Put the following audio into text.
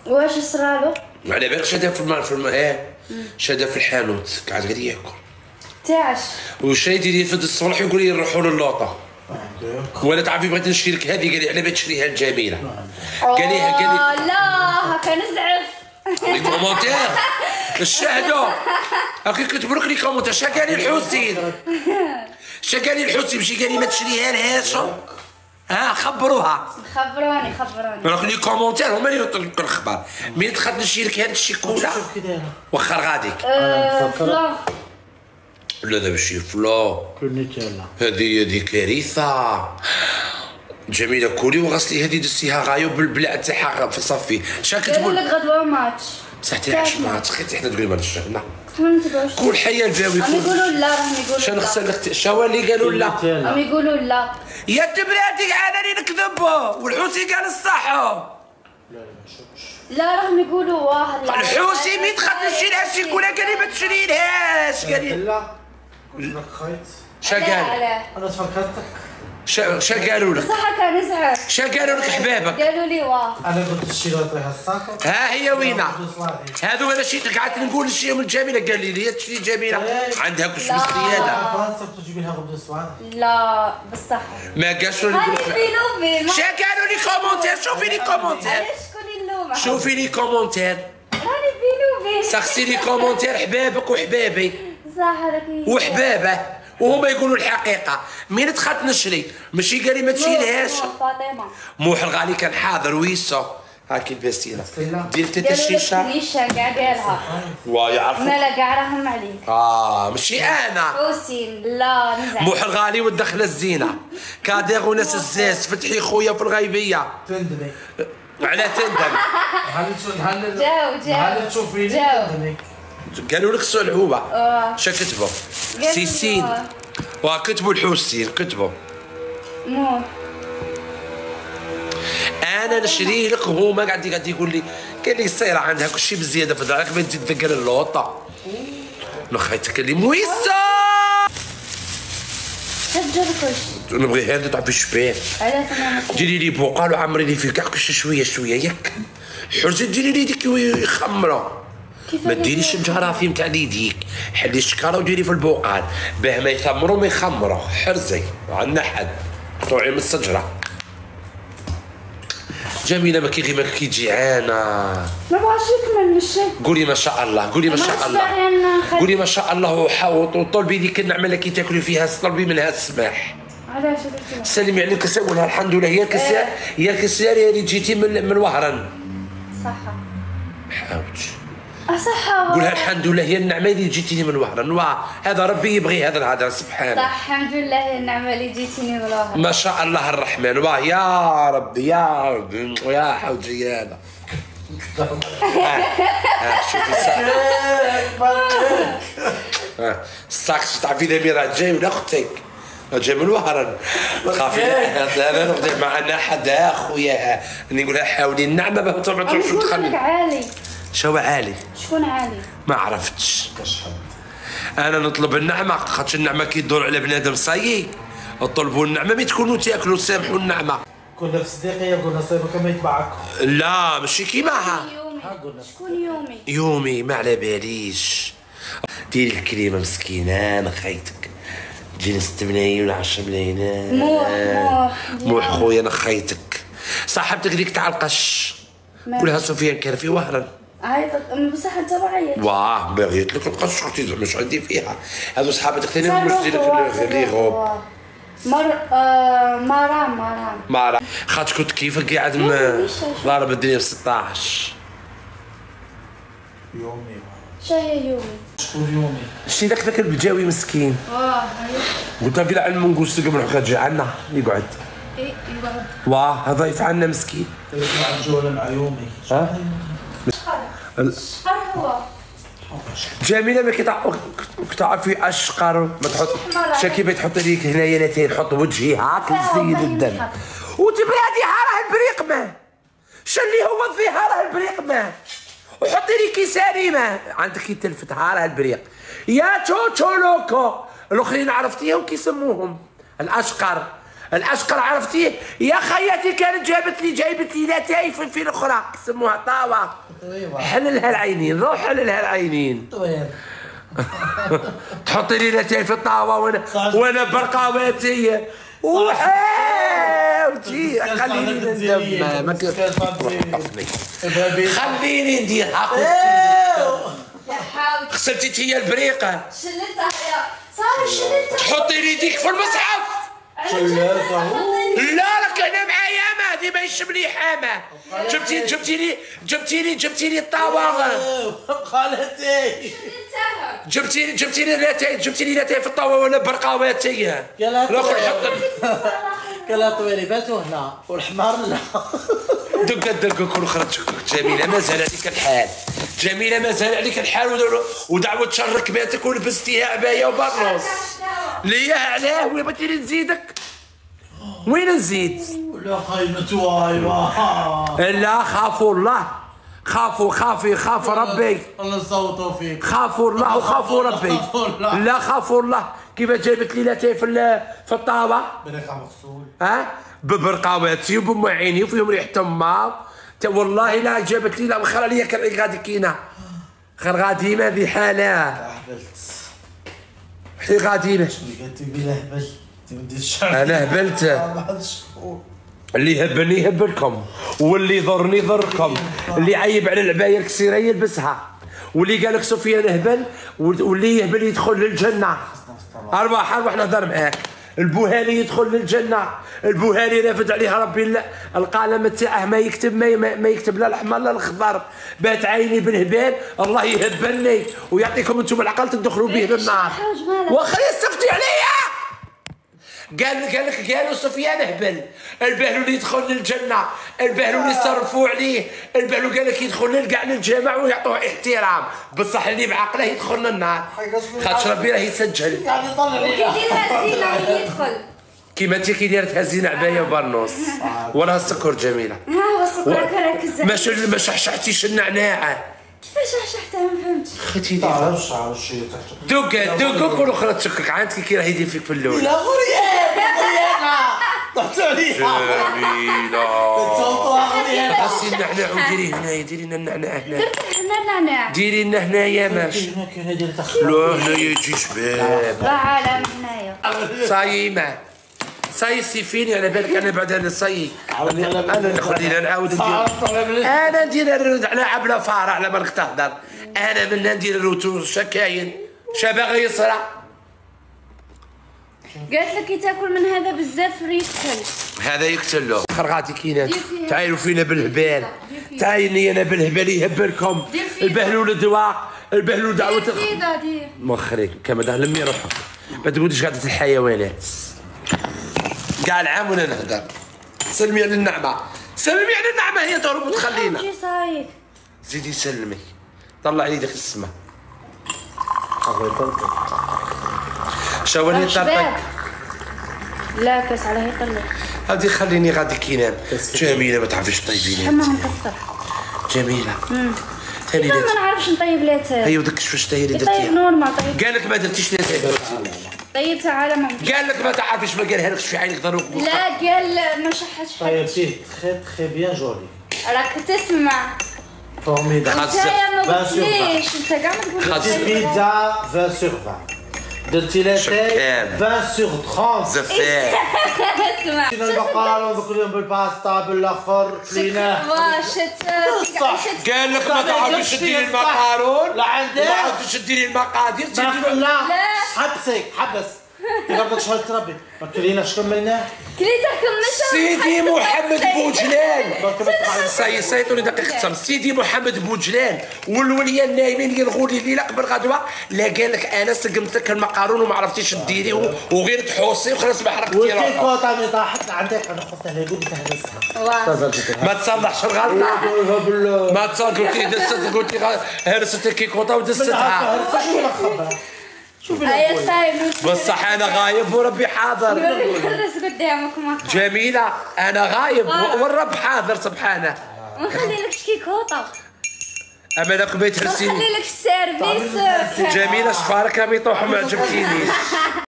واش صرالو؟ على بالك شادها في الماء شادها في الحانوت قاعد غير ياكل تاعش وش يدير يفد الصباح يقول لي نروحوا للوطه ولا تعرفي بغيت نشري لك هذه قال لي على بالك تشريها الجميله قال لي لا هكا نزعف لي كومونتير الشهدوا هاكي كتبوا لك لي كومونتير شا قال لي الحسين شا قال لي الحسين ماشي قال لي ما تشريها لهاش خبروها خبروني راك لي كومونتير هما اللي يعطيوك الاخبار مين دخلت نشري لك هاد الشيكولا واخا غاديك فلا لا دابا شي فلا هذه كارثه جميله كولي وغسلي هذه دزتيها غايو بالبلاعه تاعها في صفي شا كتقول قالوا لك غدوه ماتش بصح تاعش ماتش خيتي حنا تقولي ما نشرحنا ما نتبعوش كل حياه الباوي راهم يقولوا لا راهم يقولوا شا نغسل شاوا اللي قالوا لا راهم يقولوا لا يا تبراتي انا اللي نكذبوا والحوسي قال الصح لا راهم يقولوا واحد الحوسي مين دخل نشري لها الشيكولا قال لي ما تشريلهاش قال لي لا قلت لك خايت شا قال انا تفكرتك شا قالوا لك بصح هكا نزعف شا قالوا لك حبابك قالوا لي واه انا قلت الشيء اللي طيح الساكر ها هي وينه هذو انا شي قعدت نقول نشريهم الجميله قال لي لي تشري جميله عندها كلش بالزياده فرنسا تجيب لها غدوه صوالح لا بصح ما قالش لي هاني بينوبي شا قالوا لي كومونتير شوفي لي كومونتير علاش شكون اللومه شوفي لي كومونتير هاني بينوبي سقسي لي كومونتير حبابك وحبابي صح هذاك وحبابه وهما يقولوا الحقيقه مين دخلت نشري ماشي قال لي ما تشيلهاش فاطمه موح الغالي كان حاضر ويسو هاكي الباستيله ديرت انت الشيشه الشيشه كاع قالها ويعرفوا لا كاع راهم عليك ماشي انا حسين لا نزعل موح الغالي والدخله الزينه كادير وناس الزاز فتحي خويا في الغيبيه تندمي على تندم جاو تشوفيني تندمي قالوا لك صلحوبه شا كتبوا سيسين وكتبوا الحسين كتبوا مو انا نشريه لك وهما قاعد يقول لي قال لي سير عندها كل شيء بزياده في دارك ما تزيد تذكر اللوطه نخيتك اللي مويسه شجر كلشي نبغي هذا تعرفي شبيه علاش انا ديري لي بوقال وعمري لي فيه كاع كلشي شويه ياك حرزي ديري لي ديك يخمره ما ديريش الجراثيم تاع ليديك حلي الشكاره وديري في البوقال باه ما يثمروا ما يخمروا حرزي عندنا حد قطوعي من الشجره جميله ما كي جيعانه ما بغاش يكمل مشي قولي ما شاء الله قولي ما شاء الله قولي ما شاء الله وطلبي ديك النعمه اللي كي تاكلي فيها طلبي منها السماح علاش سلمي على الكسا قولها الحمد لله هي الكساريه اللي جيتي من وهران صح حاوج صح قولها الحمد لله هي النعمه اللي جيتيني من وهران هذا ربي يبغي هذا الهدر سبحانه صح الحمد لله هي النعمه اللي جيتيني من وهران ما شاء الله الرحمن يا ربي يا ربي يا حوجي هذا شوفي الساق تعرفي ذا راه جاي ولا اختك جاي من وهران خافي انا نقدر معنا حدا خويا نقولها حاولي النعمه باه ما تروحش تخلي عالي شو عالي شكون عالي ما عرفتش انا نطلب النعمه خاطر النعمه كي تدور على بنادم صايي اطلبوا النعمه ما تكونوا تاكلوا سامحوا النعمه كنا في صديقيه قلنا صيبك ما يتبعك لا ماشي كيماها شكون يومي ما على باليش ديري الكريمه مسكينه انا خيتك تجيني 6 ملايين ولا 10 ملايين موح خويا انا خيتك صاحبتك ديك تاع القش قولها سفيان كان في وهران عيطت بصح انت ما عيطتش واه بغيت لك القش اختي زعما اش عندي فيها هذو صحاباتك ثاني مش في لي غوب مرام خاطر كنت كيفك قاعد ضارب الدنيا ب 16 يومي شاهي يومي شكون يومي شتي ذاك البجاوي مسكين قلت له قلع على المنقوس قبل حكا تجي عنا يقعد يقعد واه هذا يفعلنا مسكين مع الجوله مع يومي هو جميله ما كتعرفي اشقر ما تحط شكيبه تحط ليك هنايا نتايا تحط وجهي هاك تزيد الدم وتبرادي راه البريق ما شا اللي هو الظهر راه البريق ما وحطي لي كيساني ما عندك كي تلفت راه البريق يا تشو لوكو الاخرين عرفتيهم كيسموهم الاشقر الاشقر عرفتيه يا خياتي؟ كانت جايبت لي لاتاي في الاخرى يسموها طاوه. حللها العينين، روح حللها العينين. تحطي لي لاتاي في الطاوه وانا برقاواتي وحاوتي. خليني ندم ما خليني نديرها. غسلتي هي البريقه، شلتها يا صافي شلتها. تحطي لي يديك في المصحف. لا لك انا معايا ما هذه ماهيش مليحه. جبتي لي الطاوه. خالتي جبتي لي لاتاي في الطاوه وانا برقاواتي. الاخر حط قالها طويلي باتوا هنا والحمار لا. دق كل خرج. جميله مازال عليك الحال، جميله مازال عليك الحال. ودعوه شرك بيتك ولبستيها عبايه وبرنوس. ليا علاه وين بغيتي نزيدك؟ وين نزيد؟ لا خايمة وايوا. لا خافوا الله، خافوا ربي. الله يصوتوا فيك. خافوا الله وخافوا ربي. لا خافوا الله. كيفاش جايبت لي لاتاي في الطاوه؟ بريقة مغسول. ببرقاواتي وبمعيني وفيهم ريحه تما. والله لا جابت لي لا وخر لي غادي كينا خر غاديمه هذه حاله. هبلت. حتى غاديمه. قلت بلا هبل. انا هبلت. اللي يهبني يهبلكم، واللي يضرني يضركم، اللي عيب على العبايه الكسيره يلبسها، واللي قال لك سفيان هبل واللي يهبل يدخل للجنه. ارواح نهضر معاك. البوهالي يدخل للجنه، البوهالي رافد عليها ربي القلم تاعه ما يكتب لا الاحمر لا الخضر. بات عيني بالهبال الله يهبلني ويعطيكم انتم العقل تدخلوا به للنار. واخا يستفتي عليا. قالوا سفيان هبل. البهلول اللي يدخل للجنه، البهلول اللي يصرفوا عليه، البهلول قال لك يدخل للكاع للجامع ويعطوه احترام، بصح اللي بعقله يدخل للنار. خاطر ربي راه يسجل. يعني طلع لي كيديرها زينه يدخل كيما انت كي دايرتها زينه عبايه وبرنوس وراها السكر جميله. ها هو السكر ركز. ما شحشحتيش النعناع. كيفاش شحشحتها ما فهمتش. خدتي تعرفش على الشيء تحت. دوق كل اخرى تشكك عندك كي راه يدير فيك في اللون. لا غريانة ضحكت عليها. جميله. تصوتوها غريانة. حسي النعناع وديري هنايا، ديري لنا النعناع هنا. درت حنا النعناع. ديري لنا هنايا ماشي. كاين ديال تخلف. لا هنايا يجي شباب. لا عالم هنايا. صايمه صاي سيفيني على بالك. انا بعد انا صاي انا خلينا نعاود ندير. انا ندير الرد على عبله فارع على بالك تهدر. انا من ندير الروتو شكاين شباغي يصرع. قالت لك كي تاكل من هذا بزاف يقتل. هذا يقتل له. خرغاتي كينات تعايروا فينا بالهبال. تعايني انا بالهبال يهبلكم. البهلول دواء، البهلول دعوه. دير مخري كما ده لمي روحك ما تقوليش قاعده الحيوانات. قاع العام وانا نهدر. سلمي على النعمه، سلمي على النعمه هي تهرب وتخلينا. شي صاير. زيدي سلمي طلعي لي داك السما. شاورني طرطق. لا كاس عليه يطلع. هادي خليني غادي كينام. جميله ما تعرفيش طيبين. حماهم كثر. جميله. ثاني ما نعرفش نطيب لاتاي. ايوا داك كيفاش دايري طيب درتيها؟ نورمال طيب. قال لك ما درتيش لاتاي. طيبتها على ما قال لك ما تعرفيش ما قالها لكش في عينك ضروك. لا قال ما شحتش حد. طيبتيه تخي بيان جولي. راك تسمع. فورميدابل. انت ما قلتليش انت كاع ما تقولش. بيتزا 20 sur 20. درتي لاتاي 20 sur 30. زفاف. اسمع. كنا البقالة بكل يوم بالباستا بالاخر كليناه. واشت قال لك ما تعرفيش ديري المقارون. لا عندك. ما تعرفيش ديري المقادير. لا حبسك حبس. قبل شهر تربي ما كليناش كملناه. كليتها كملتها. سيدي محمد بوجلان. سيطوني دقيقة تصم. سيدي محمد بوجلان والوليان نايمين يلغوا لي الليلة قبل غدوة. لا قال لك أنا سقمت لك المقارون وما عرفتيش ديري وغير تحوسي وخلاص ما حرقتي روحك. وكي كوطا مي طاحت عندك انا خفت عليها قلت تهرسها. ما تصلحش الغلطة. ما تصلح قلتي دست قلتي هرست كيكوطة ودستها. شوفي يا سايب بصح أنا غايب وربي حاضر. نخلص قدامك ما جميلة أنا غايب والرب حاضر سبحانه. ما نخليلكش كيكوطة. أما أنا قبيت ما هرسيني. نخليلكش سيرفيس. جميلة شفارك راهم يطيحوا ما عجبتينيش.